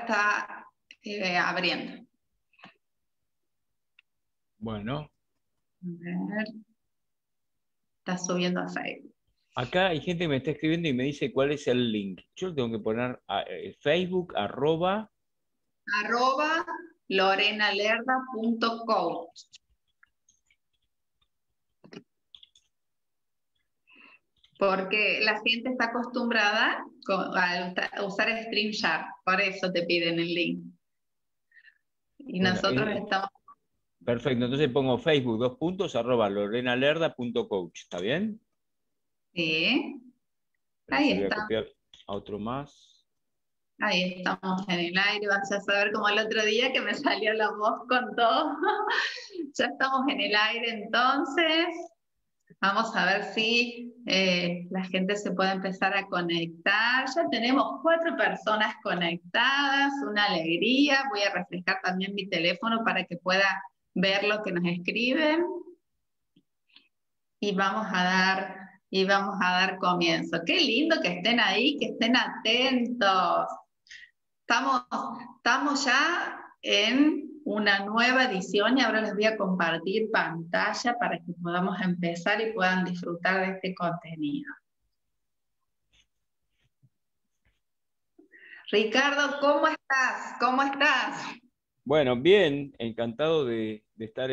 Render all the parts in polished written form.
está abriendo. Bueno, A ver, está subiendo a Facebook. acá hay gente que me está escribiendo y me dice cuál es el link. Yo tengo que poner Facebook, @ @lorenalerda.coach. Porque la gente está acostumbrada a usar StreamYard, por eso te piden el link. Y bueno, nosotros estamos... perfecto. Entonces pongo Facebook, @lorenalerda.coach. ¿Está bien? Sí, Pero ahí yo le voy a está. copiar a otro más. Ahí estamos en el aire, vas a saber como el otro día que me salió la voz con todo. Ya estamos en el aire entonces. Vamos a ver si la gente se puede empezar a conectar. Ya tenemos 4 personas conectadas, una alegría. Voy a refrescar también mi teléfono para que pueda ver lo que nos escriben. Y vamos a dar comienzo. Qué lindo que estén ahí, que estén atentos. Estamos, estamos ya en una nueva edición y ahora les voy a compartir pantalla para que podamos empezar y puedan disfrutar de este contenido. Ricardo, ¿cómo estás? ¿Cómo estás? Bueno, bien, encantado de estar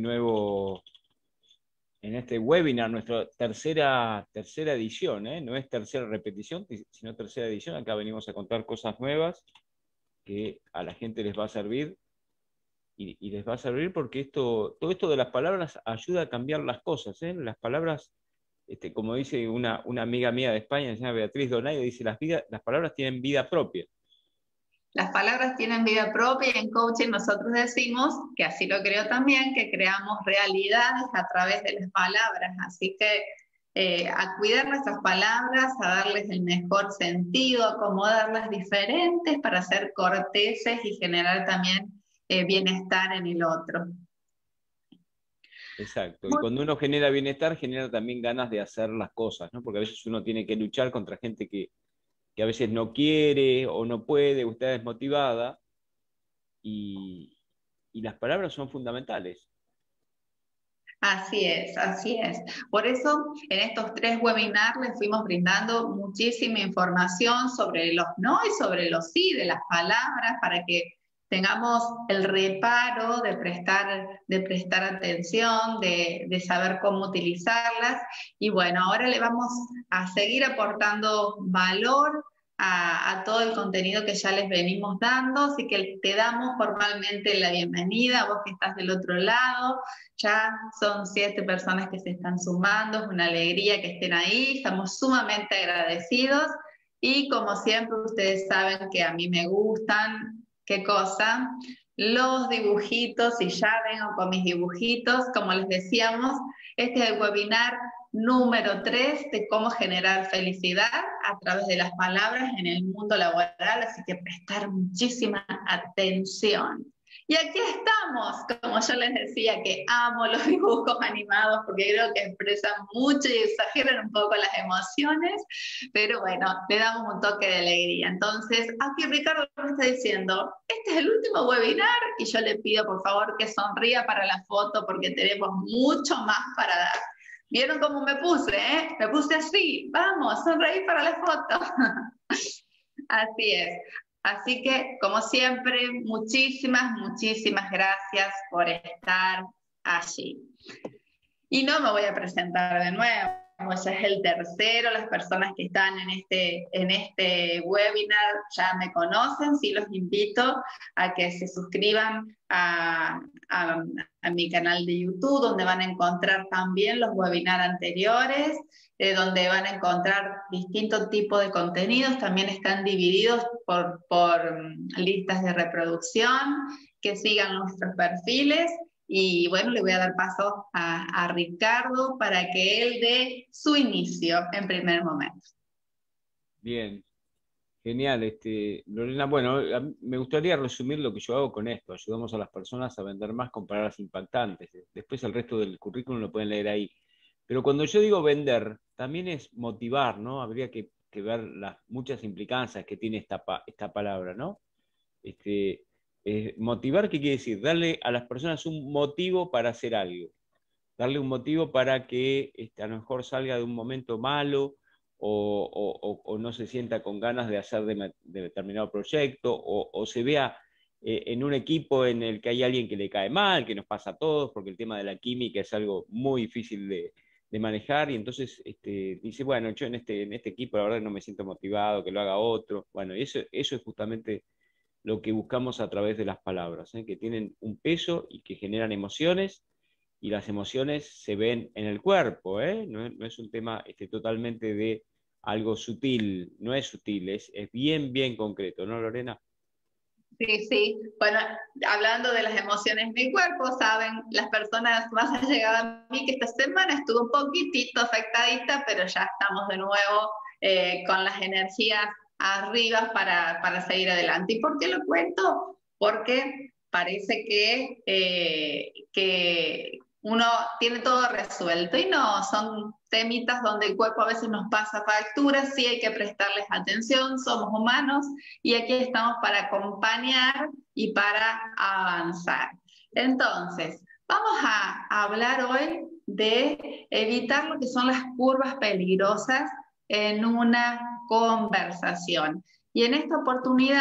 en este webinar, nuestra tercera edición, ¿eh? No es tercera repetición, sino tercera edición. Acá venimos a contar cosas nuevas que a la gente les va a servir y les va a servir porque todo esto de las palabras ayuda a cambiar las cosas, ¿eh? Las palabras, como dice una amiga mía de España, se llama Beatriz Donadio, dice, las palabras tienen vida propia. Las palabras tienen vida propia y en coaching nosotros decimos, que así lo creo también, que creamos realidades a través de las palabras. Así que a cuidar nuestras palabras, a darles el mejor sentido, acomodarlas diferentes para ser corteses y generar también bienestar en el otro. Exacto. Y cuando uno genera bienestar, genera también ganas de hacer las cosas, ¿no? Porque a veces uno tiene que luchar contra gente que a veces no quiere o no puede o está desmotivada y, y las palabras son fundamentales. Así es, así es. Por eso en estos 3 webinars les fuimos brindando muchísima información sobre los no y sobre los sí de las palabras para que tengamos el reparo de prestar atención, de saber cómo utilizarlas. Y bueno, ahora le vamos a seguir aportando valor a todo el contenido que ya les venimos dando, así que te damos formalmente la bienvenida a vos que estás del otro lado. Ya son 7 personas que se están sumando, es una alegría que estén ahí, estamos sumamente agradecidos y como siempre ustedes saben que a mí me gustan, ¿qué cosa? Los dibujitos, y ya vengo con mis dibujitos, como les decíamos, este es el webinar número 3 de cómo generar felicidad a través de las palabras en el mundo laboral, así que prestar muchísima atención. Y aquí estamos, como yo les decía, que amo los dibujos animados porque creo que expresan mucho y exageran un poco las emociones, pero bueno, le damos un toque de alegría. Entonces, aquí Ricardo me está diciendo, este es el último webinar y yo le pido por favor que sonría para la foto porque tenemos mucho más para dar. ¿Vieron cómo me puse? Me puse así, vamos, sonreír para la foto. Así es. Así que, como siempre, muchísimas gracias por estar allí. Y no me voy a presentar de nuevo, ya es el tercero, las personas que están en este webinar ya me conocen, sí los invito a que se suscriban a mi canal de YouTube, donde van a encontrar también los webinars anteriores, donde van a encontrar distintos tipos de contenidos, también están divididos por listas de reproducción, que sigan nuestros perfiles. Y bueno, le voy a dar paso a Ricardo para que él dé su inicio en primer momento. Bien, genial. Lorena, bueno, me gustaría resumir lo que yo hago con esto. Ayudamos a las personas a vender más con palabras impactantes. Después el resto del currículum lo pueden leer ahí. Pero cuando yo digo vender, también es motivar, ¿no? Habría que ver las muchas implicancias que tiene esta palabra, ¿no? motivar, ¿qué quiere decir? Darle a las personas un motivo para hacer algo. Darle un motivo para que a lo mejor salga de un momento malo o no se sienta con ganas de hacer de determinado proyecto o se vea en un equipo en el que hay alguien que le cae mal, que nos pasa a todos, porque el tema de la química es algo muy difícil de manejar, y entonces dice, bueno, yo en este equipo la verdad no me siento motivado, que lo haga otro. Bueno, y eso es justamente lo que buscamos a través de las palabras, que tienen un peso y que generan emociones, y las emociones se ven en el cuerpo, no es un tema totalmente de algo sutil, no es sutil, es bien, bien concreto, ¿no, Lorena? Sí, sí. Bueno, hablando de las emociones en mi cuerpo, saben las personas más allegadas a mí que esta semana estuve un poquitito afectadita, pero ya estamos de nuevo con las energías arriba para seguir adelante. ¿Y por qué lo cuento? Porque parece que uno tiene todo resuelto y no, son temitas donde el cuerpo a veces nos pasa facturas, sí hay que prestarles atención, somos humanos y aquí estamos para acompañar y para avanzar. Entonces, vamos a hablar hoy de evitar lo que son las curvas peligrosas en una conversación. Y en esta oportunidad,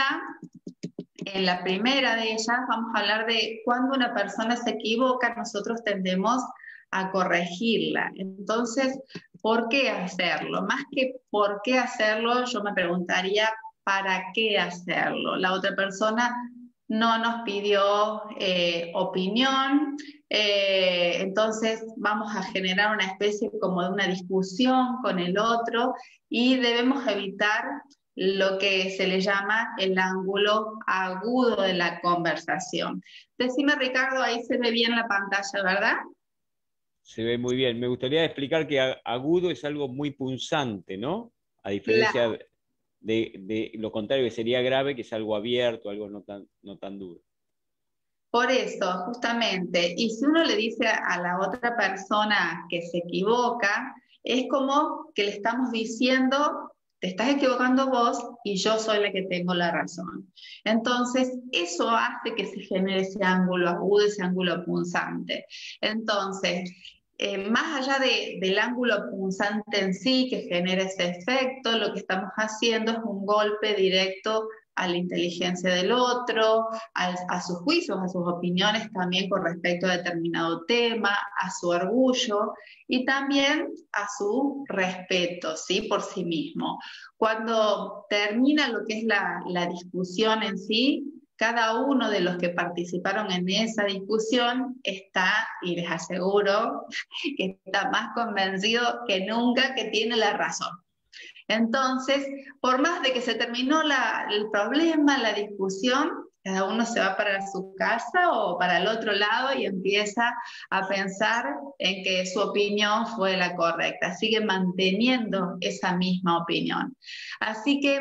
en la primera de ellas, vamos a hablar de cuando una persona se equivoca, nosotros tendemos a corregirla. Entonces, ¿por qué hacerlo? Más que por qué hacerlo, yo me preguntaría, ¿para qué hacerlo? La otra persona no nos pidió opinión, entonces vamos a generar una especie como de una discusión con el otro y debemos evitar lo que se le llama el ángulo agudo de la conversación. Decime, Ricardo, ahí se ve bien la pantalla, ¿verdad? Se ve muy bien. Me gustaría explicar que agudo es algo muy punzante, ¿no? A diferencia Claro. de lo contrario, que sería grave, que es algo abierto, algo no tan duro. Por eso, justamente, y si uno le dice a la otra persona que se equivoca, es como que le estamos diciendo, te estás equivocando vos y yo soy la que tengo la razón. Entonces, eso hace que se genere ese ángulo agudo, ese ángulo punzante. Entonces, más allá del ángulo punzante en sí que genera ese efecto, lo que estamos haciendo es un golpe directo a la inteligencia del otro, a sus juicios, a sus opiniones también con respecto a determinado tema, a su orgullo y también a su respeto, ¿sí? Por sí mismo. Cuando termina lo que es la discusión en sí, cada uno de los que participaron en esa discusión está, y les aseguro, que está más convencido que nunca que tiene la razón. Entonces, por más de que se terminó el problema, la discusión, cada uno se va para su casa o para el otro lado y empieza a pensar en que su opinión fue la correcta. Sigue manteniendo esa misma opinión. Así que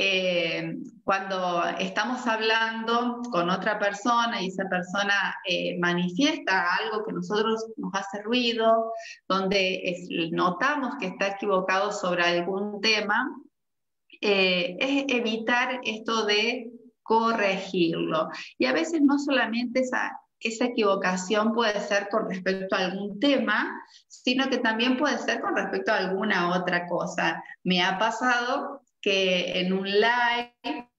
cuando estamos hablando con otra persona y esa persona manifiesta algo que a nosotros nos hace ruido, donde notamos que está equivocado sobre algún tema, es evitar esto de corregirlo. Y a veces no solamente esa equivocación puede ser con respecto a algún tema, sino que también puede ser con respecto a alguna otra cosa. Me ha pasado que en un live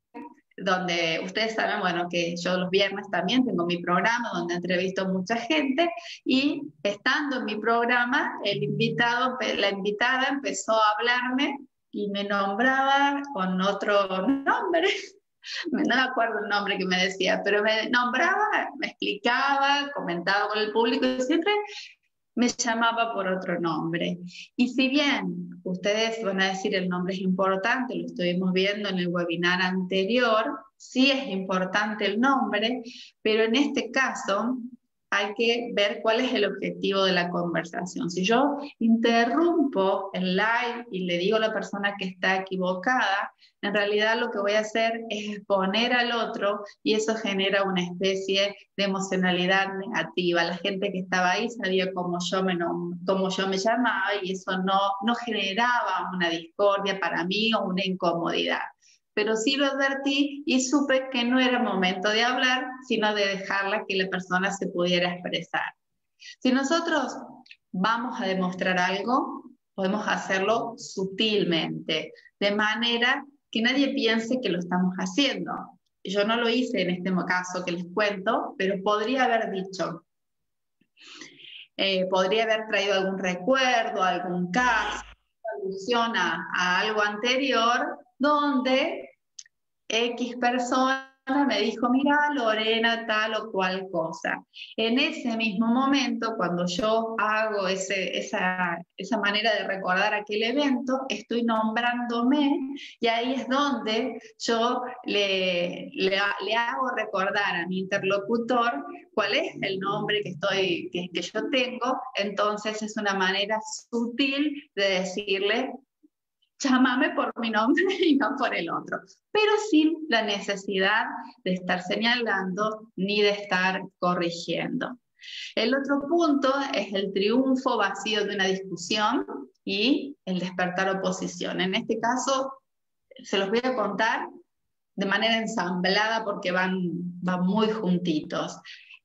donde ustedes saben, bueno, que yo los viernes también tengo mi programa donde entrevisto a mucha gente y estando en mi programa, la invitada empezó a hablarme y me nombraba con otro nombre, no me acuerdo el nombre que me decía, pero me nombraba, me explicaba, comentaba con el público y siempre me llamaba por otro nombre. Y si bien ustedes van a decir el nombre es importante, lo estuvimos viendo en el webinar anterior, sí es importante el nombre, pero en este caso hay que ver cuál es el objetivo de la conversación. Si yo interrumpo el live y le digo a la persona que está equivocada, en realidad lo que voy a hacer es exponer al otro y eso genera una especie de emocionalidad negativa. La gente que estaba ahí sabía cómo yo me llamaba y eso no generaba una discordia para mí o una incomodidad. pero sí lo advertí y supe que no era momento de hablar, sino de dejarla que la persona se pudiera expresar. Si nosotros vamos a demostrar algo, podemos hacerlo sutilmente, de manera que nadie piense que lo estamos haciendo. Yo no lo hice en este caso que les cuento, pero podría haber dicho, podría haber traído algún recuerdo, algún caso, alusión a algo anterior, donde X persona me dijo, mira, Lorena, tal o cual cosa. En ese mismo momento, cuando yo hago esa manera de recordar aquel evento, estoy nombrándome y ahí es donde yo le hago recordar a mi interlocutor cuál es el nombre que yo tengo. Entonces es una manera sutil de decirle, llámame por mi nombre y no por el otro, pero sin la necesidad de estar señalando ni de estar corrigiendo. El otro punto es el triunfo vacío de una discusión y el despertar oposición. En este caso, se los voy a contar de manera ensamblada porque van muy juntitos.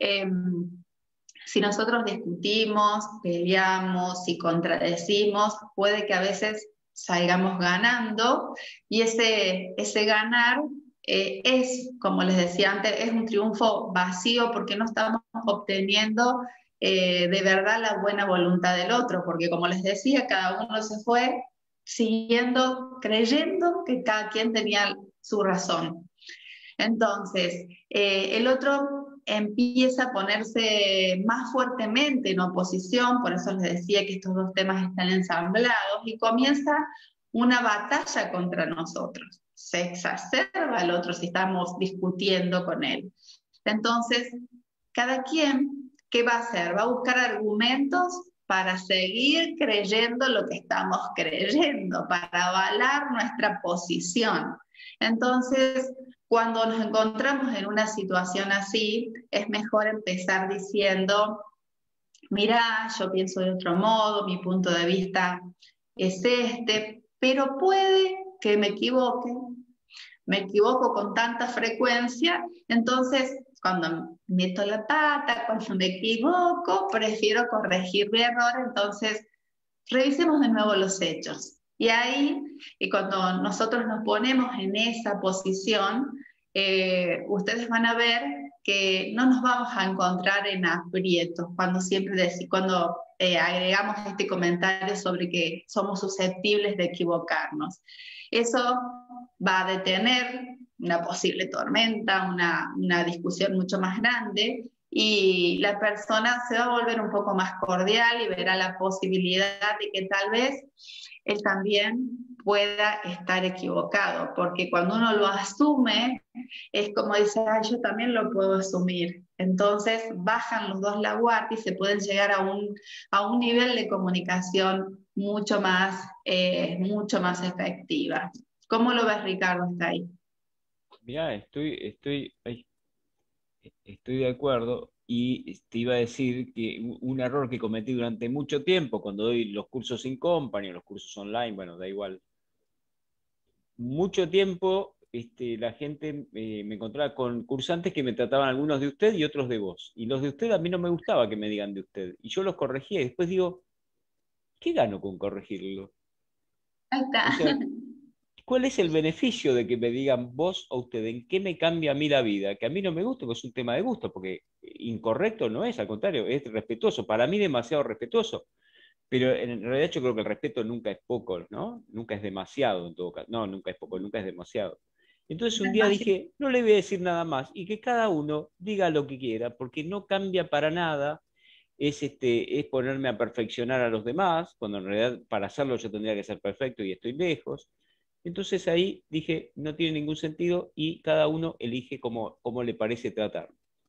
Si nosotros discutimos, peleamos y contradecimos, puede que a veces salgamos ganando y ese ganar es, como les decía antes, es un triunfo vacío porque no estamos obteniendo de verdad la buena voluntad del otro, porque como les decía, cada uno se fue siguiendo, creyendo que cada quien tenía su razón. Entonces, el otro empieza a ponerse más fuertemente en oposición, por eso les decía que estos dos temas están ensamblados, y comienza una batalla contra nosotros. Se exacerba el otro si estamos discutiendo con él. Entonces, cada quien, ¿qué va a hacer? Va a buscar argumentos para seguir creyendo lo que estamos creyendo, para avalar nuestra posición. Entonces, cuando nos encontramos en una situación así, es mejor empezar diciendo, mirá, yo pienso de otro modo, mi punto de vista es este, pero puede que me equivoco con tanta frecuencia, entonces cuando meto la pata, cuando me equivoco, prefiero corregir mi error, entonces revisemos de nuevo los hechos. Y ahí, cuando nosotros nos ponemos en esa posición, ustedes van a ver que no nos vamos a encontrar en aprietos cuando agregamos este comentario sobre que somos susceptibles de equivocarnos. Eso va a detener una posible tormenta, una discusión mucho más grande, y la persona se va a volver un poco más cordial y verá la posibilidad de que tal vez él también pueda estar equivocado, porque cuando uno lo asume, es como dice, yo también lo puedo asumir. Entonces bajan los dos la guardia y se pueden llegar a un nivel de comunicación mucho más efectiva. ¿Cómo lo ves, Ricardo, hasta ahí? Mirá, estoy de acuerdo y te iba a decir que un error que cometí durante mucho tiempo cuando doy los cursos in company, los cursos online, bueno, da igual. Mucho tiempo la gente me encontraba con cursantes que me trataban algunos de usted y otros de vos. Y los de usted a mí no me gustaba que me digan de usted. Y yo los corregía y después digo, ¿qué gano con corregirlo? Ahí O está. sea, ¿cuál es el beneficio de que me digan vos o usted? ¿En qué me cambia a mí la vida? Que a mí no me gusta, porque es un tema de gusto, porque incorrecto no es, al contrario, es respetuoso. Para mí demasiado respetuoso. Pero en realidad yo creo que el respeto nunca es poco, ¿no? Nunca es demasiado en todo caso. No, nunca es poco, nunca es demasiado. Entonces un día dije, no le voy a decir nada más y que cada uno diga lo que quiera, porque no cambia para nada. Es ponerme a perfeccionar a los demás, cuando en realidad para hacerlo yo tendría que ser perfecto y estoy lejos. Entonces ahí dije, no tiene ningún sentido y cada uno elige cómo le parece tratar.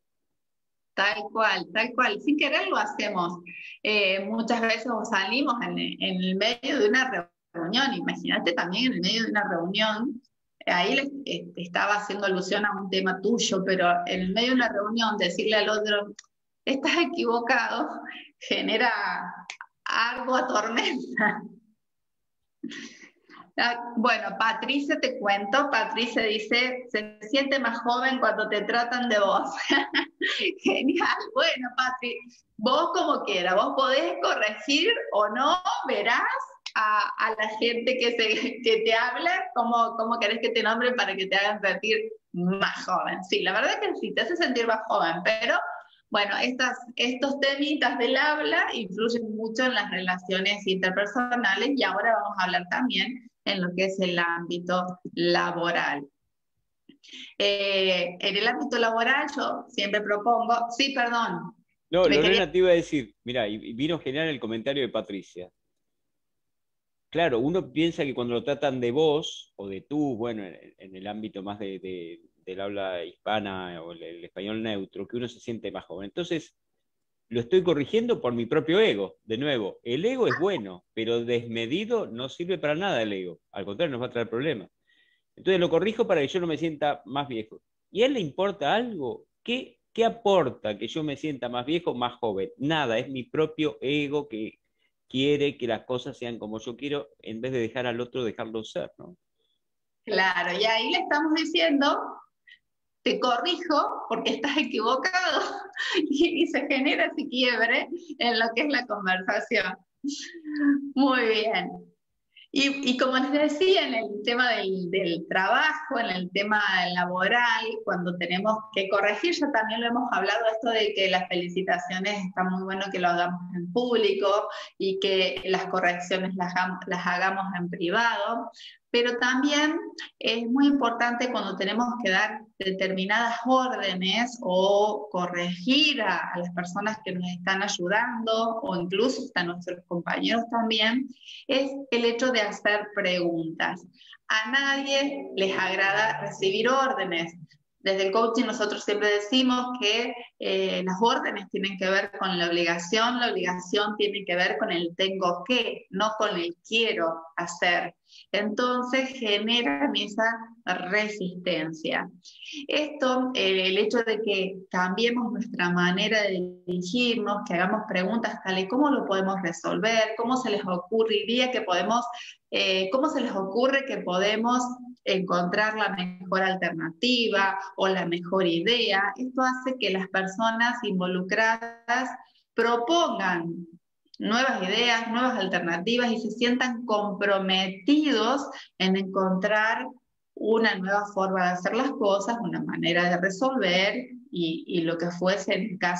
Tal cual, sin querer lo hacemos. Muchas veces salimos en el medio de una reunión, imagínate también en el medio de una reunión, ahí estaba haciendo alusión a un tema tuyo, pero en el medio de una reunión decirle al otro, estás equivocado, genera algo a tormenta. Bueno, Patricia, te cuento, Patricia dice, se siente más joven cuando te tratan de vos. Genial, bueno, Patri, vos como quieras, vos podés corregir o no, verás a la gente que te habla, cómo querés que te nombren para que te hagan sentir más joven. Sí, la verdad que sí, te hace sentir más joven, pero bueno, estos temitas del habla influyen mucho en las relaciones interpersonales y ahora vamos a hablar también en lo que es el ámbito laboral. En el ámbito laboral yo siempre propongo, sí, perdón, No, me quería... Lorena te iba a decir, mira, y vino genial el comentario de Patricia. Claro, uno piensa que cuando lo tratan de vos o de tú, bueno, en el ámbito más del habla hispana o el español neutro, que uno se siente más joven. Entonces, lo estoy corrigiendo por mi propio ego. De nuevo, el ego es bueno, pero desmedido no sirve para nada el ego. Al contrario, nos va a traer problemas. Entonces lo corrijo para que yo no me sienta más viejo. ¿Y a él le importa algo? ¿Qué aporta que yo me sienta más viejo, más joven? Nada, es mi propio ego que quiere que las cosas sean como yo quiero, en vez de dejar al otro dejarlo ser, ¿no? Claro, y ahí le estamos diciendo, te corrijo porque estás equivocado y se genera ese quiebre en lo que es la conversación. Muy bien. Y como les decía, en el tema del trabajo, en el tema laboral, cuando tenemos que corregir, ya también lo hemos hablado, esto de que las felicitaciones está muy bueno que lo hagamos en público y que las correcciones las hagamos en privado, pero también es muy importante cuando tenemos que dar determinadas órdenes o corregir a las personas que nos están ayudando o incluso a nuestros compañeros también, es el hecho de hacer preguntas. A nadie les agrada recibir órdenes. Desde el coaching nosotros siempre decimos que las órdenes tienen que ver con la obligación tiene que ver con el tengo que, no con el quiero hacer. Entonces generan esa resistencia. Esto, el hecho de que cambiemos nuestra manera de dirigirnos, que hagamos preguntas tales, ¿cómo lo podemos resolver? ¿Cómo se les ocurriría que podemos, cómo se les ocurre que podemos encontrar la mejor alternativa o la mejor idea? Esto hace que las personas involucradas propongan nuevas ideas, nuevas alternativas y se sientan comprometidos en encontrar una nueva forma de hacer las cosas, una manera de resolver y lo que fuese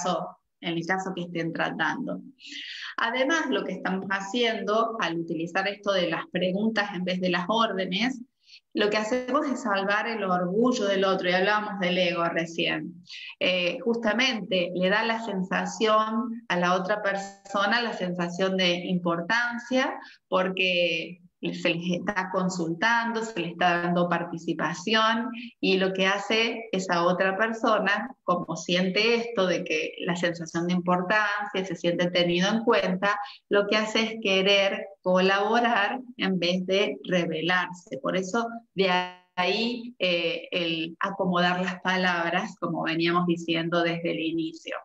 en el caso que estén tratando. Además, lo que estamos haciendo al utilizar esto de las preguntas en vez de las órdenes, lo que hacemos es salvar el orgullo del otro, y hablábamos del ego recién. Justamente le da la sensación a la otra persona, la sensación de importancia, porque se les está consultando, se les está dando participación y lo que hace esa otra persona, como siente esto de que la sensación de importancia, se siente tenido en cuenta, lo que hace es querer colaborar en vez de rebelarse. Por eso de ahí el acomodar las palabras, como veníamos diciendo desde el inicio.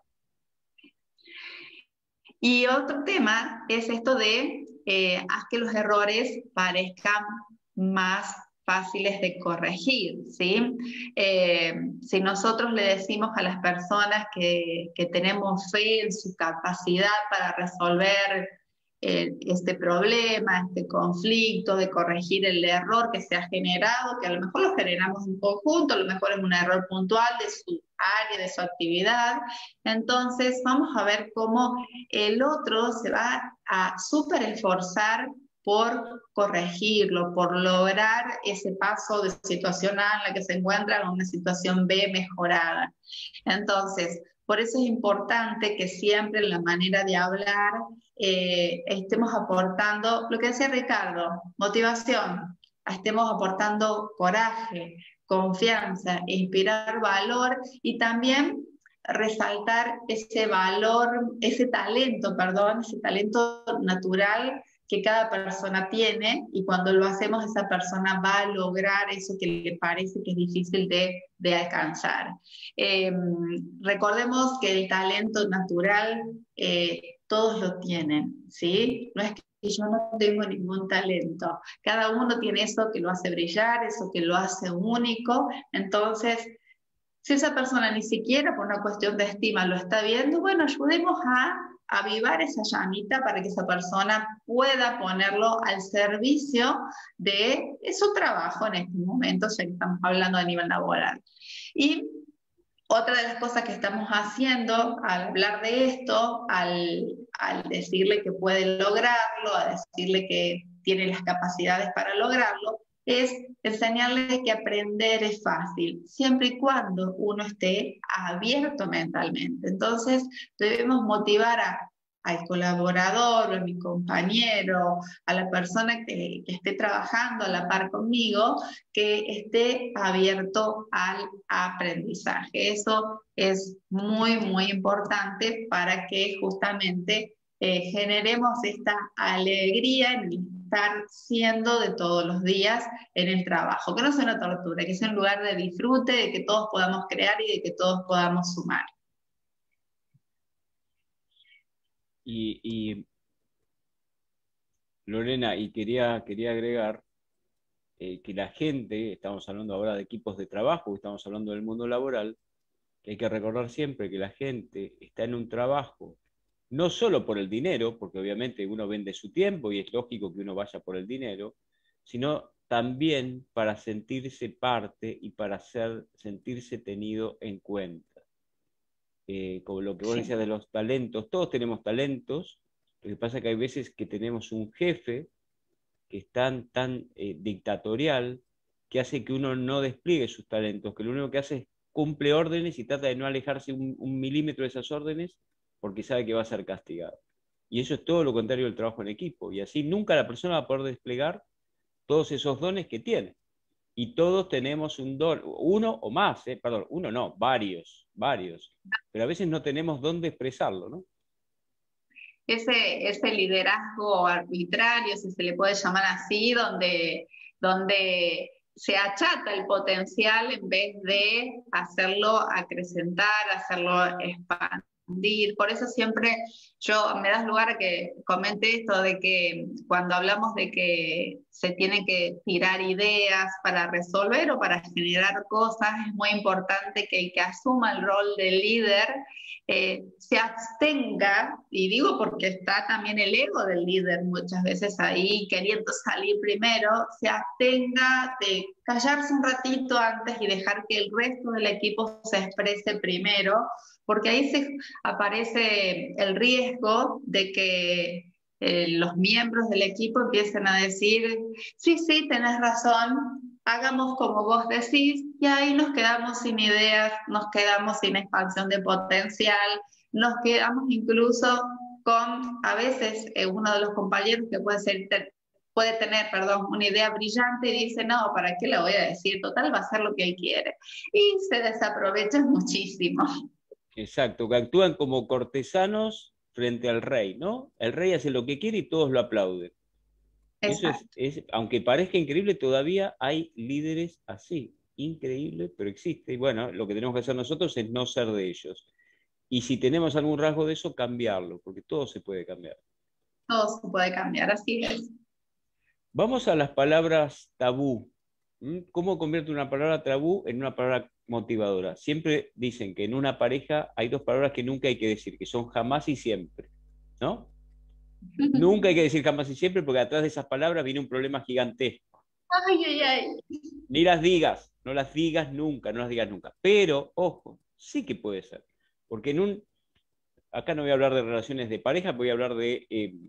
Y otro tema es esto de haz que los errores parezcan más fáciles de corregir, ¿sí? Si nosotros le decimos a las personas que tenemos fe en su capacidad para resolver este problema, este conflicto, de corregir el error que se ha generado, que a lo mejor lo generamos en conjunto, a lo mejor es un error puntual de su área, de su actividad, entonces vamos a ver cómo el otro se va a súper esforzar por corregirlo, por lograr ese paso de situación A en la que se encuentra a una situación B mejorada. Entonces, por eso es importante que siempre en la manera de hablar estemos aportando, lo que decía Ricardo, motivación, estemos aportando coraje, confianza, inspirar valor y también resaltar ese valor, ese talento natural que cada persona tiene y cuando lo hacemos esa persona va a lograr eso que le parece que es difícil de alcanzar. Recordemos que el talento natural todos lo tienen, ¿sí? No es que yo no tengo ningún talento. Cada uno tiene eso que lo hace brillar, eso que lo hace único. Entonces, si esa persona ni siquiera por una cuestión de estima lo está viendo, bueno, ayudemos a avivar esa llamita para que esa persona pueda ponerlo al servicio de su trabajo en este momento, ya que estamos hablando a nivel laboral. Y otra de las cosas que estamos haciendo al hablar de esto, al decirle que puede lograrlo, a decirle que tiene las capacidades para lograrlo, es enseñarle que aprender es fácil, siempre y cuando uno esté abierto mentalmente. Entonces, debemos motivar al colaborador, a mi compañero, a la persona que esté trabajando a la par conmigo, que esté abierto al aprendizaje. Eso es muy, muy importante para que justamente generemos esta alegría en el estar siendo de todos los días en el trabajo, que no sea una tortura, que sea un lugar de disfrute, de que todos podamos crear y de que todos podamos sumar. Y Lorena, y quería agregar que la gente, estamos hablando ahora de equipos de trabajo, estamos hablando del mundo laboral, que hay que recordar siempre que la gente está en un trabajo, no solo por el dinero, porque obviamente uno vende su tiempo y es lógico que uno vaya por el dinero, sino también para sentirse parte y para sentirse tenido en cuenta. Como lo que vos Sí. decías de los talentos, todos tenemos talentos, lo que pasa es que hay veces que tenemos un jefe que es tan dictatorial que hace que uno no despliegue sus talentos, que lo único que hace es cumple órdenes y trata de no alejarse un milímetro de esas órdenes porque sabe que va a ser castigado. Y eso es todo lo contrario del trabajo en equipo. Y así nunca la persona va a poder desplegar todos esos dones que tiene. Y todos tenemos un don, uno o más, perdón, uno no, varios. Pero a veces no tenemos dónde expresarlo, ¿no? Ese liderazgo arbitrario, si se le puede llamar así, donde se achata el potencial en vez de hacerlo acrecentar, hacerlo expandir. Por eso siempre me das lugar a que comente esto de que cuando hablamos de que se tienen que tirar ideas para resolver o para generar cosas, es muy importante que el que asuma el rol de líder se abstenga, y digo porque está también el ego del líder muchas veces ahí queriendo salir primero, se abstenga de callarse un ratito antes y dejar que el resto del equipo se exprese primero, porque ahí aparece el riesgo de que los miembros del equipo empiecen a decir, sí, sí, tenés razón, hagamos como vos decís, y ahí nos quedamos sin ideas, nos quedamos sin expansión de potencial, nos quedamos incluso con, a veces, uno de los compañeros que puede tener, perdón, una idea brillante y dice, no, ¿para qué le voy a decir? Total, va a hacer lo que él quiere. Y se desaprovecha muchísimo. Exacto, que actúan como cortesanos frente al rey, ¿no? El rey hace lo que quiere y todos lo aplauden. Eso Exacto. aunque parezca increíble, todavía hay líderes así. Increíble, pero existe. Y bueno, lo que tenemos que hacer nosotros es no ser de ellos. Y si tenemos algún rasgo de eso, cambiarlo, porque todo se puede cambiar. Todo se puede cambiar, así es. Vamos a las palabras tabú. ¿Cómo convierte una palabra tabú en una palabra motivadora? Siempre dicen que en una pareja hay dos palabras que nunca hay que decir, que son jamás y siempre, ¿no? Nunca hay que decir jamás y siempre porque atrás de esas palabras viene un problema gigantesco. Ay, ay, ay. Ni las digas, no las digas nunca, no las digas nunca. Pero, ojo, sí que puede ser. Porque acá no voy a hablar de relaciones de pareja, voy a hablar de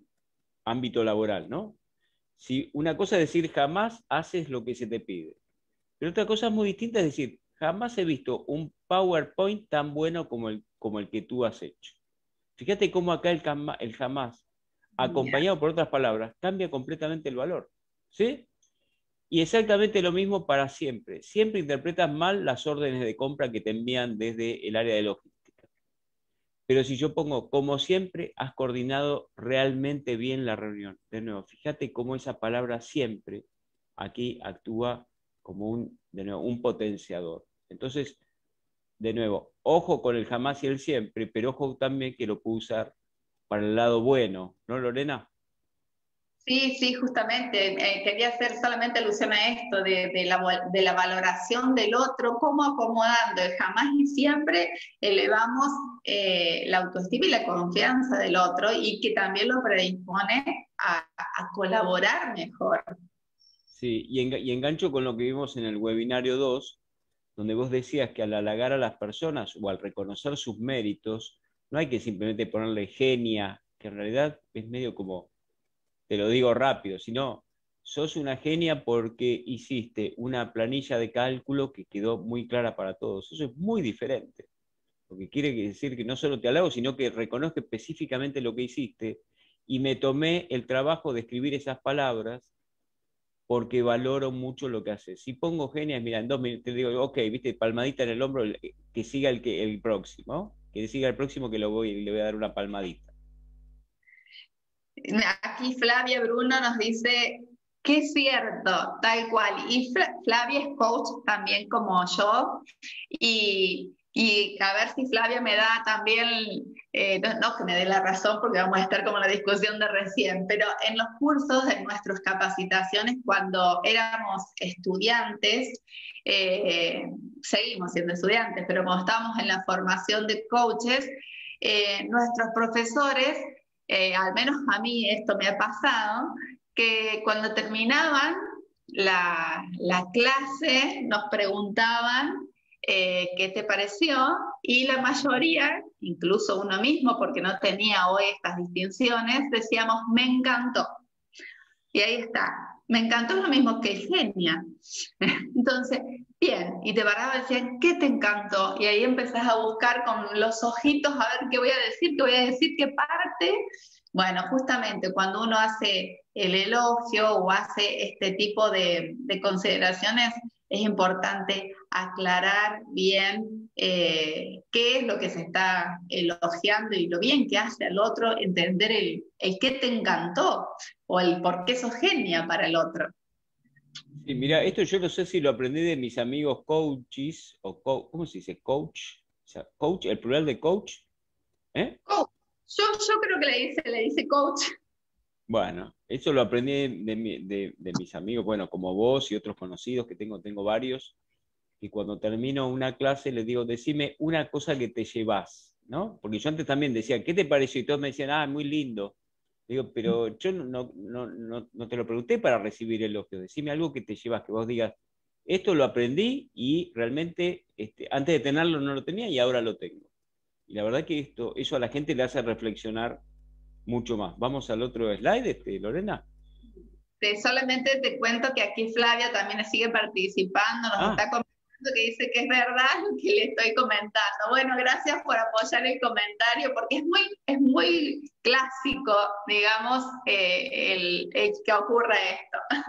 ámbito laboral, ¿no? Si una cosa es decir jamás haces lo que se te pide. Pero otra cosa muy distinta es decir, jamás he visto un PowerPoint tan bueno como el que tú has hecho. Fíjate cómo acá el jamás, Mira. acompañado por otras palabras, cambia completamente el valor. ¿Sí? Y exactamente lo mismo para siempre. Siempre interpretas mal las órdenes de compra que te envían desde el área de logística. Pero si yo pongo, como siempre, has coordinado realmente bien la reunión. De nuevo, fíjate cómo esa palabra siempre aquí actúa como de nuevo, un potenciador. Entonces, de nuevo, ojo con el jamás y el siempre, pero ojo también que lo puedo usar para el lado bueno, ¿no, Lorena? Sí, sí, justamente. Quería hacer solamente alusión a esto de la valoración del otro, cómo acomodando, jamás y siempre elevamos la autoestima y la confianza del otro y que también lo predispone a colaborar mejor. Sí, y engancho con lo que vimos en el webinario 2, donde vos decías que al halagar a las personas o al reconocer sus méritos, no hay que simplemente ponerle genia, que en realidad es medio como, te lo digo rápido, sino sos una genia porque hiciste una planilla de cálculo que quedó muy clara para todos. Eso es muy diferente, porque quiere decir que no solo te halago, sino que reconozco específicamente lo que hiciste y me tomé el trabajo de escribir esas palabras porque valoro mucho lo que haces. Si pongo genias, mira, en 2 minutos te digo, ok, viste, palmadita en el hombro, que siga el próximo, que siga el próximo que le voy a dar una palmadita. Aquí Flavia Bruno nos dice que es cierto, tal cual. Y Flavia es coach también como yo. Y a ver si Flavia me da también, no que me dé la razón porque vamos a estar como en la discusión de recién, pero en los cursos de nuestras capacitaciones cuando éramos estudiantes, seguimos siendo estudiantes, pero cuando estábamos en la formación de coaches, nuestros profesores al menos a mí esto me ha pasado, que cuando terminaban la clase nos preguntaban qué te pareció y la mayoría, incluso uno mismo, porque no tenía hoy estas distinciones, decíamos, me encantó. Y ahí está, me encantó lo mismo que genia. Entonces, bien, y te paraba y decían, ¿qué te encantó? Y ahí empezás a buscar con los ojitos a ver qué voy a decir, qué voy a decir, qué parte. Bueno, justamente cuando uno hace el elogio o hace este tipo de consideraciones, es importante aclarar bien qué es lo que se está elogiando y lo bien que hace al otro, entender el qué te encantó o el por qué sos genia para el otro. Sí, mira, esto yo no sé si lo aprendí de mis amigos coaches, o ¿cómo se dice? Coach, o sea, coach, el plural de coach, ¿eh? Coach. Yo creo que le dice coach. Bueno, eso lo aprendí de mis amigos, bueno, como vos y otros conocidos que tengo varios, y cuando termino una clase les digo, decime una cosa que te llevas, ¿no? Porque yo antes también decía, ¿qué te pareció? Y todos me decían, ah, muy lindo. Digo, pero yo no te lo pregunté para recibir elogios, decime algo que te llevas, que vos digas, esto lo aprendí y realmente antes de tenerlo no lo tenía y ahora lo tengo. Y la verdad que eso a la gente le hace reflexionar mucho más. Vamos al otro slide, Lorena. Solamente te cuento que aquí Flavia también sigue participando, nos Ah, está comentando que dice que es verdad lo que le estoy comentando. Bueno, gracias por apoyar el comentario porque es muy clásico, digamos, el que ocurra esto.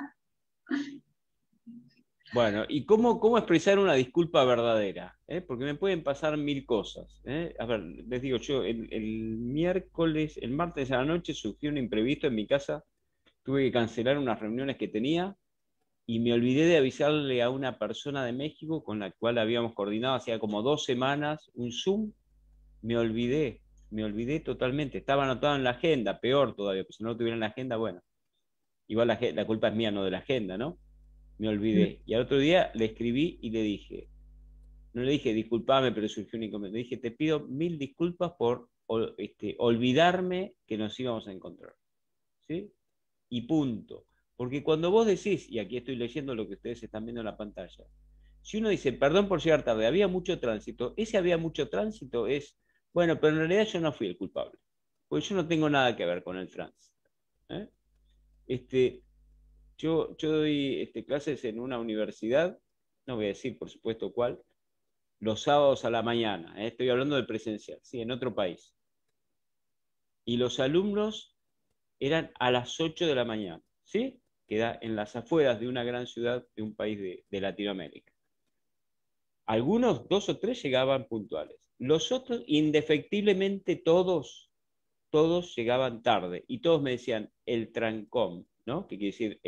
bueno, ¿y cómo expresar una disculpa verdadera? Porque me pueden pasar mil cosas. A ver, les digo, yo el martes a la noche surgió un imprevisto en mi casa, tuve que cancelar unas reuniones que tenía y me olvidé de avisarle a una persona de México con la cual habíamos coordinado hacía como 2 semanas un Zoom, me olvidé totalmente, estaba anotado en la agenda, peor todavía, pues si no lo tuviera en la agenda, bueno, igual la culpa es mía, no de la agenda, ¿no? Me olvidé. Y al otro día le escribí y le dije, no le dije disculpame, pero surgió un inconveniente, le dije te pido mil disculpas por olvidarme que nos íbamos a encontrar. ¿Sí? Y punto. Porque cuando vos decís, y aquí estoy leyendo lo que ustedes están viendo en la pantalla, si uno dice, perdón por llegar tarde, había mucho tránsito, ese había mucho tránsito es, bueno, pero en realidad yo no fui el culpable, porque yo no tengo nada que ver con el tránsito. ¿Eh? Este, yo doy clases en una universidad, no voy a decir por supuesto cuál, los sábados a la mañana, estoy hablando del presencial, sí, en otro país. Y los alumnos eran a las 8 de la mañana, ¿sí? Queda en las afueras de una gran ciudad de un país de Latinoamérica. Algunos, 2 o 3, llegaban puntuales. Los otros, indefectiblemente todos llegaban tarde. Y todos me decían el trancón, ¿no? Que quiere decir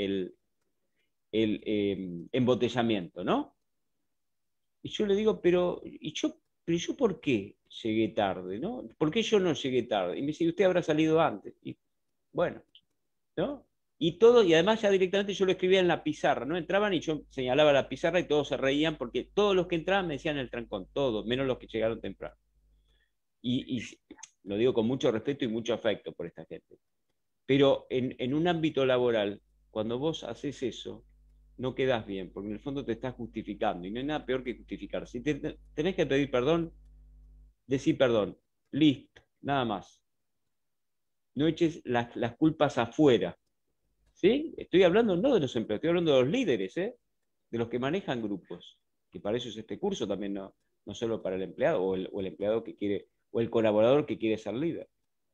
el embotellamiento, ¿no? Y yo le digo, pero, ¿y yo pero ¿yo por qué llegué tarde? ¿No? ¿Por qué yo no llegué tarde? Y me dice, usted habrá salido antes. Y bueno, ¿no? Y todo, y además ya directamente yo lo escribía en la pizarra, ¿no? Entraban y yo señalaba la pizarra y todos se reían porque todos los que entraban me decían el trancón, todos, menos los que llegaron temprano. Y lo digo con mucho respeto y mucho afecto por esta gente. Pero en un ámbito laboral, cuando vos haces eso, no quedás bien, porque en el fondo te estás justificando, y no hay nada peor que justificar. Si tenés que pedir perdón, decí perdón, listo, nada más. No eches las culpas afuera, ¿sí? Estoy hablando no de los empleados, estoy hablando de los líderes, ¿eh? De los que manejan grupos, que para eso es este curso también, no solo para el empleado o el empleado que quiere, o el colaborador que quiere ser líder.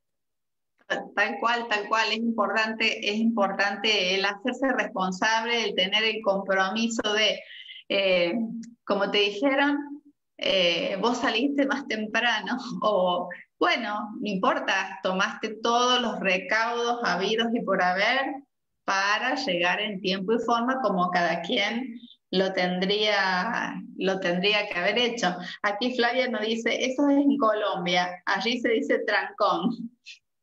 Tal cual, es importante el hacerse responsable, el tener el compromiso de, eh, como te dijeron, vos saliste más temprano, o bueno, no importa, tomaste todos los recaudos habidos y por haber para llegar en tiempo y forma como cada quien lo tendría que haber hecho. Aquí Flavia nos dice, eso es en Colombia, allí se dice trancón.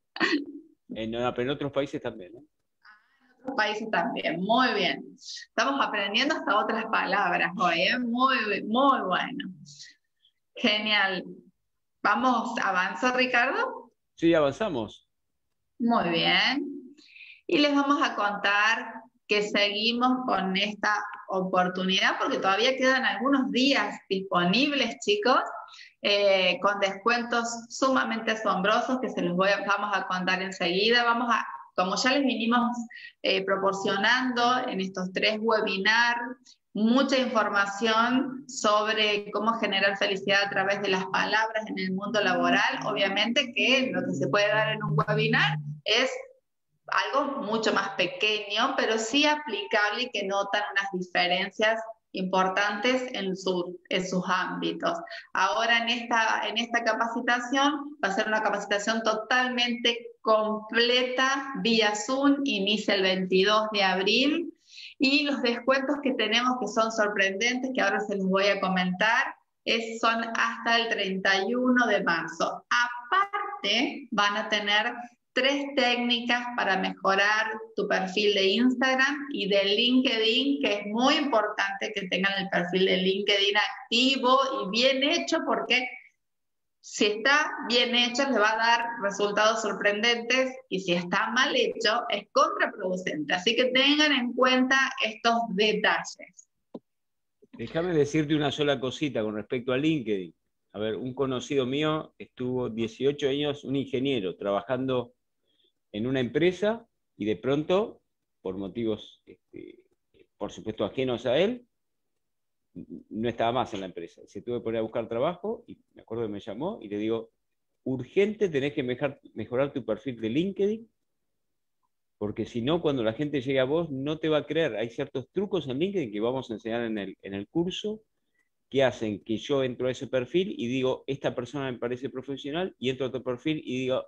No, pero en otros países también, ¿no? Países también, muy bien. Estamos aprendiendo hasta otras palabras hoy, ¿eh? Muy bueno. Genial. Vamos, ¿avanzó Ricardo? Sí, avanzamos. Muy bien. Y les vamos a contar que seguimos con esta oportunidad porque todavía quedan algunos días disponibles, chicos, con descuentos sumamente asombrosos que vamos a contar enseguida. Como ya les vinimos proporcionando en estos 3 webinars, mucha información sobre cómo generar felicidad a través de las palabras en el mundo laboral. Obviamente que lo que se puede dar en un webinar es algo mucho más pequeño, pero sí aplicable y que notan unas diferencias importantes en sus ámbitos. Ahora en esta capacitación va a ser una capacitación totalmente completa vía Zoom, inicia el 22 de abril y los descuentos que tenemos que son sorprendentes, que ahora se los voy a comentar, son hasta el 31 de marzo. Aparte, van a tener 3 técnicas para mejorar tu perfil de Instagram y de LinkedIn, que es muy importante que tengan el perfil de LinkedIn activo y bien hecho, porque si está bien hecho les va a dar resultados sorprendentes y si está mal hecho es contraproducente. Así que tengan en cuenta estos detalles. Déjame decirte una sola cosita con respecto a LinkedIn. A ver, un conocido mío estuvo 18 años, un ingeniero, trabajando en una empresa y de pronto, por motivos, por supuesto, ajenos a él, no estaba más en la empresa. Se tuvo que poner a buscar trabajo y me acuerdo que me llamó y le digo, urgente tenés que mejorar tu perfil de LinkedIn, porque si no, cuando la gente llegue a vos, no te va a creer. Hay ciertos trucos en LinkedIn que vamos a enseñar en el curso que hacen que yo entro a ese perfil y digo, esta persona me parece profesional, y entro a otro perfil y digo,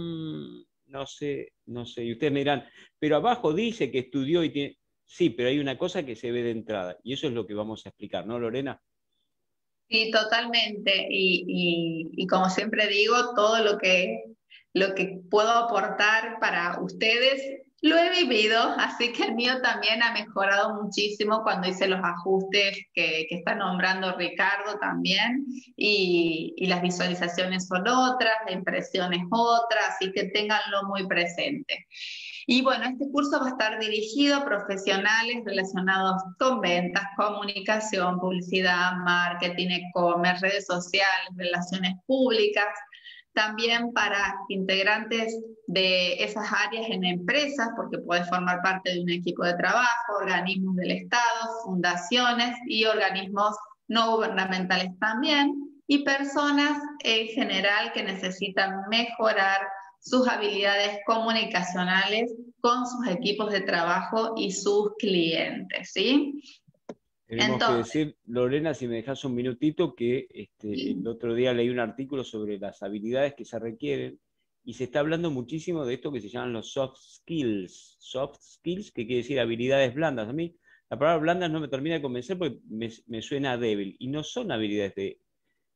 no sé, no sé. Y ustedes me dirán, pero abajo dice que estudió y tiene... Sí, pero hay una cosa que se ve de entrada, y eso es lo que vamos a explicar, ¿no, Lorena? Sí, totalmente. Y como siempre digo, todo lo que puedo aportar para ustedes lo he vivido, así que el mío también ha mejorado muchísimo cuando hice los ajustes que está nombrando Ricardo también. Y las visualizaciones son otras, la impresión es otra, así que ténganlo muy presente. Y bueno, este curso va a estar dirigido a profesionales relacionados con ventas, comunicación, publicidad, marketing, e-commerce, redes sociales, relaciones públicas, también para integrantes de esas áreas en empresas, porque puedes formar parte de un equipo de trabajo, organismos del Estado, fundaciones y organismos no gubernamentales también, y personas en general que necesitan mejorar sus habilidades comunicacionales con sus equipos de trabajo y sus clientes, ¿sí? Tenemos que Entonces, decir, Lorena, si me dejas un minutito, que el ¿sí? otro día leí un artículo sobre las habilidades que se requieren y se está hablando muchísimo de esto que se llaman los soft skills. Soft skills, que quiere decir habilidades blandas. A mí la palabra blandas no me termina de convencer porque me suena débil y no son habilidades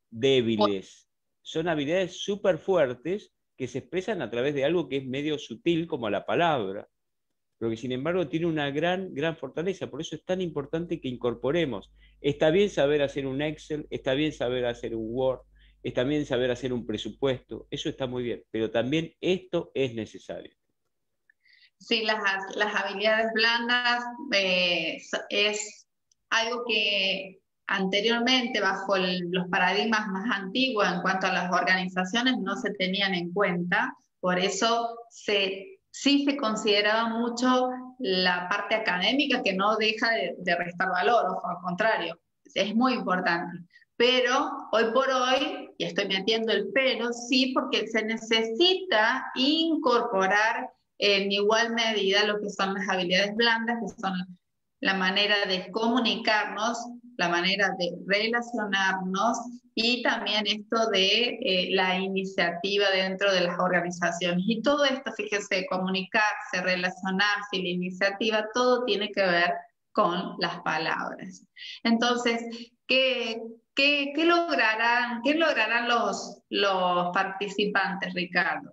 débiles, son habilidades súper fuertes que se expresan a través de algo que es medio sutil como la palabra, pero que sin embargo tiene una gran, gran fortaleza. Por eso es tan importante que incorporemos. Está bien saber hacer un Excel, está bien saber hacer un Word, está bien saber hacer un presupuesto, eso está muy bien, pero también esto es necesario. Sí, las habilidades blandas es algo que anteriormente, bajo los paradigmas más antiguos en cuanto a las organizaciones, no se tenían en cuenta. Por eso sí se consideraba mucho la parte académica, que no deja de restar valor, o al contrario, es muy importante. Pero hoy por hoy, y estoy metiendo el pero, sí, porque se necesita incorporar en igual medida lo que son las habilidades blandas, que son la manera de comunicarnos, la manera de relacionarnos y también esto de la iniciativa dentro de las organizaciones. Y todo esto, fíjese, comunicarse, relacionarse y la iniciativa, todo tiene que ver con las palabras. Entonces, ¿qué lograrán los participantes, Ricardo?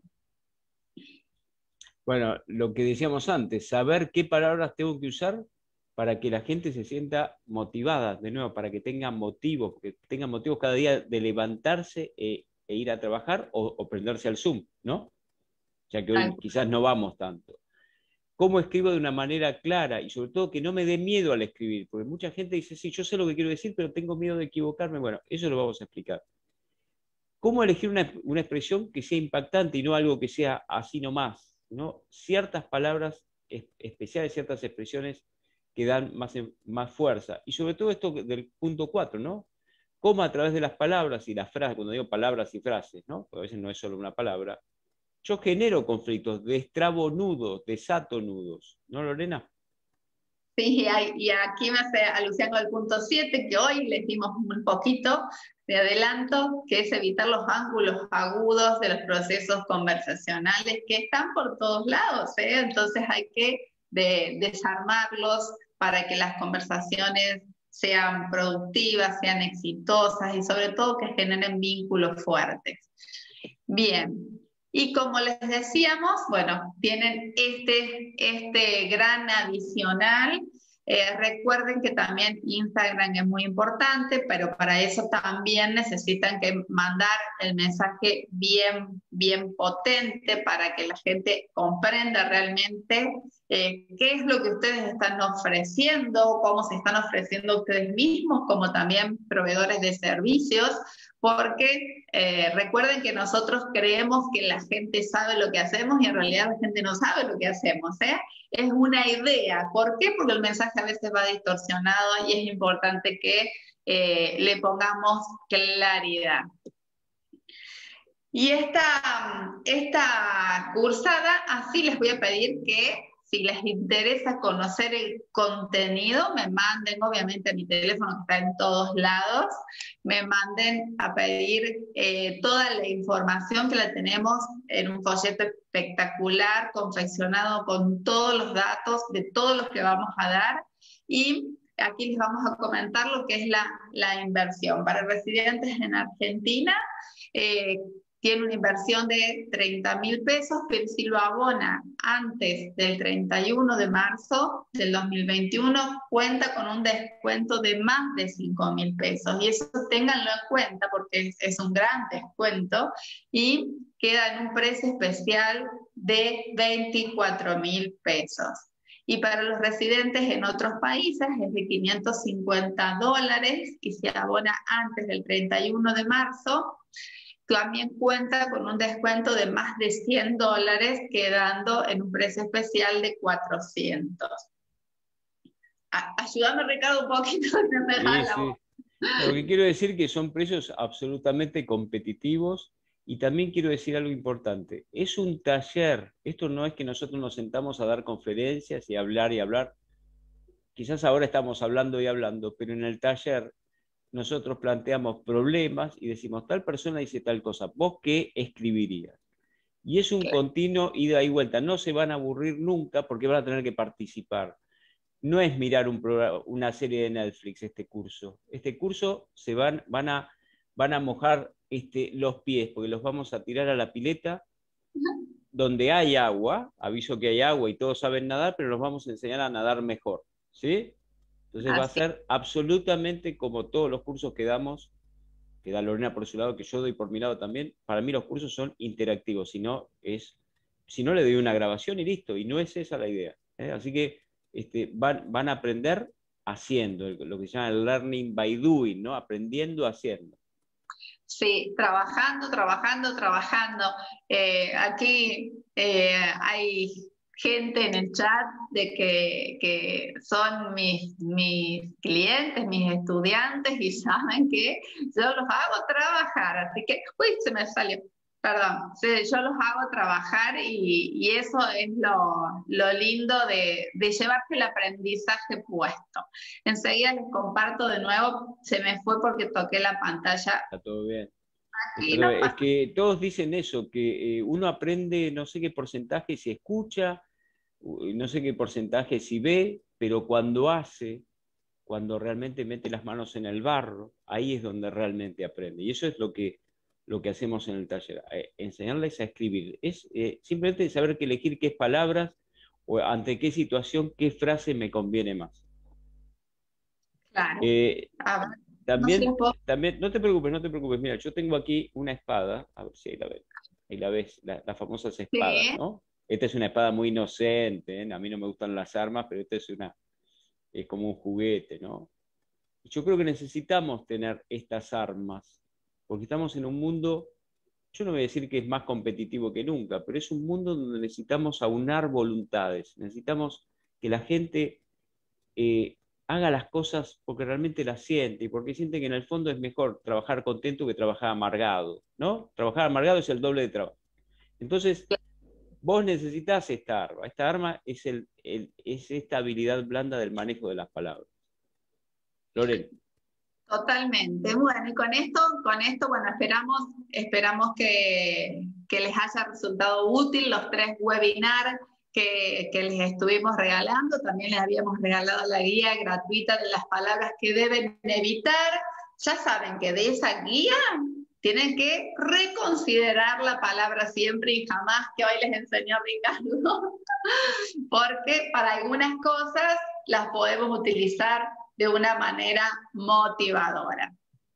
Bueno, lo que decíamos antes, saber qué palabras tengo que usar para que la gente se sienta motivada, de nuevo, para que tengan motivos, cada día de levantarse e ir a trabajar o prenderse al Zoom, ¿no? Ya que hoy quizás no vamos tanto. ¿Cómo escribo de una manera clara? Y sobre todo que no me dé miedo al escribir, porque mucha gente dice, sí, yo sé lo que quiero decir, pero tengo miedo de equivocarme. Bueno, eso lo vamos a explicar. ¿Cómo elegir una expresión que sea impactante y no algo que sea así nomás? ¿No? Ciertas palabras especiales, ciertas expresiones que dan más fuerza. Y sobre todo esto del punto 4, ¿no? Cómo a través de las palabras y las frases, cuando digo palabras y frases, ¿no? Porque a veces no es solo una palabra, yo genero conflictos, destrabo nudos, desato nudos. ¿No, Lorena? Sí, y aquí me hace alusión al punto 7 que hoy les dimos un poquito de adelanto, que es evitar los ángulos agudos de los procesos conversacionales que están por todos lados, ¿eh? Entonces hay que desarmarlos para que las conversaciones sean productivas, sean exitosas y sobre todo que generen vínculos fuertes. Bien, y como les decíamos, bueno, tienen este gran adicional. Recuerden que también Instagram es muy importante, pero para eso también necesitan que mandar el mensaje bien potente para que la gente comprenda realmente qué es lo que ustedes están ofreciendo, cómo se están ofreciendo ustedes mismos, como también proveedores de servicios, porque recuerden que nosotros creemos que la gente sabe lo que hacemos y en realidad la gente no sabe lo que hacemos, ¿eh? Es una idea. ¿Por qué? Porque el mensaje a veces va distorsionado y es importante que le pongamos claridad. Y esta cursada, así les voy a pedir que si les interesa conocer el contenido, me manden, obviamente a mi teléfono que está en todos lados, me manden a pedir toda la información que la tenemos en un folleto espectacular, confeccionado con todos los datos de todos los que vamos a dar. Y aquí les vamos a comentar lo que es la inversión. Para residentes en Argentina, tiene una inversión de 30.000 pesos, pero si lo abona antes del 31 de marzo del 2021, cuenta con un descuento de más de 5.000 pesos. Y eso ténganlo en cuenta porque es un gran descuento y queda en un precio especial de 24.000 pesos. Y para los residentes en otros países es de $550 y se abona antes del 31 de marzo. También cuenta con un descuento de más de $100, quedando en un precio especial de 400. Ayúdame, Ricardo, un poquito. No me Sí, la sí. voz. Lo que quiero decir que son precios absolutamente competitivos y también quiero decir algo importante. Es un taller. Esto no es que nosotros nos sentamos a dar conferencias y hablar y hablar. Quizás ahora estamos hablando y hablando, pero en el taller nosotros planteamos problemas y decimos, tal persona dice tal cosa, ¿vos qué escribirías? Y es un continuo ida y vuelta, no se van a aburrir nunca porque van a tener que participar. No es mirar una serie de Netflix este curso. Este curso van a van a mojar los pies, porque los vamos a tirar a la pileta donde hay agua, aviso que hay agua y todos saben nadar, pero los vamos a enseñar a nadar mejor, ¿sí? Entonces va a Así. ser absolutamente como todos los cursos que damos, que da Lorena por su lado, que yo doy por mi lado también. Para mí los cursos son interactivos, si no le doy una grabación y listo, y no es esa la idea, ¿eh? Así que van a aprender haciendo, lo que se llama el learning by doing, ¿no? Aprendiendo haciendo. Sí, trabajando, trabajando, trabajando. Aquí hay gente en el chat de que son mis clientes, mis estudiantes y saben que yo los hago trabajar. Así que, uy, se me salió. Perdón, sí, yo los hago trabajar y eso es lo lindo de llevarse el aprendizaje puesto. Enseguida les comparto de nuevo, se me fue porque toqué la pantalla. Está todo bien. Aquí no Es pasa. que todos dicen eso, que uno aprende no sé qué porcentaje si escucha, no sé qué porcentaje si ve, pero cuando hace, cuando realmente mete las manos en el barro, ahí es donde realmente aprende. Y eso es lo que hacemos en el taller, enseñarles a escribir. Es simplemente saber que elegir qué palabras o ante qué situación, qué frase me conviene más. Claro. Eh, A ver, no se también, los puedo. también, no te preocupes, no te preocupes. Mira, yo tengo aquí una espada, a ver si ahí la ves. Ahí la ves, las famosas espadas, Sí, ¿no? Esta es una espada muy inocente, ¿eh? A mí no me gustan las armas, pero esta es como un juguete, ¿no? Yo creo que necesitamos tener estas armas, porque estamos en un mundo, yo no voy a decir que es más competitivo que nunca, pero es un mundo donde necesitamos aunar voluntades, necesitamos que la gente haga las cosas porque realmente las siente y porque siente que en el fondo es mejor trabajar contento que trabajar amargado, ¿no? Trabajar amargado es el doble de trabajo. Entonces, vos necesitas esta arma es esta habilidad blanda del manejo de las palabras. Lorena. totalmente. Bueno, y con esto, bueno, esperamos que les haya resultado útil los 3 webinars que les estuvimos regalando. También les habíamos regalado la guía gratuita de las palabras que deben evitar. Ya saben que de esa guía tienen que reconsiderar la palabra siempre y jamás que hoy les enseñó Ricardo, porque para algunas cosas las podemos utilizar de una manera motivadora.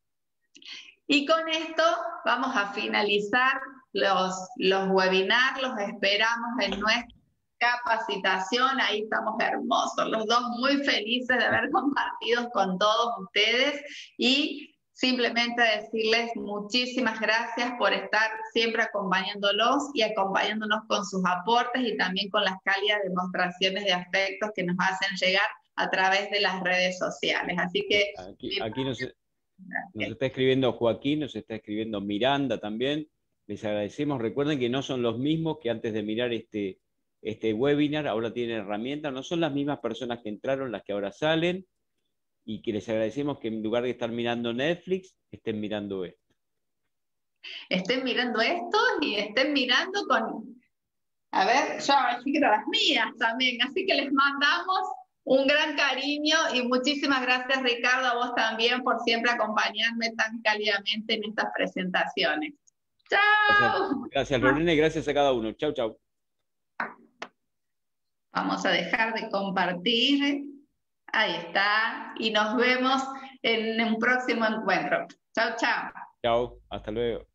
Y con esto vamos a finalizar los webinars, los esperamos en nuestra capacitación, ahí estamos hermosos, los dos muy felices de haber compartido con todos ustedes y simplemente decirles muchísimas gracias por estar siempre acompañándolos y acompañándonos con sus aportes y también con las cálidas demostraciones de afectos que nos hacen llegar a través de las redes sociales. Así que Aquí nos está escribiendo Joaquín, nos está escribiendo Miranda también. Les agradecemos. Recuerden que no son los mismos que antes de mirar este webinar, ahora tienen herramientas, no son las mismas personas que entraron las que ahora salen, y que les agradecemos que en lugar de estar mirando Netflix, estén mirando esto. estén mirando esto y estén mirando con, a ver, yo así quiero las mías también, así que les mandamos un gran cariño y muchísimas gracias Ricardo, a vos también por siempre acompañarme tan cálidamente en estas presentaciones. ¡Chao! Gracias Lorena y gracias a cada uno. Chau, chau. Vamos a dejar de compartir. Ahí está. Y nos vemos en un próximo encuentro. Chao, chao. Chau, hasta luego.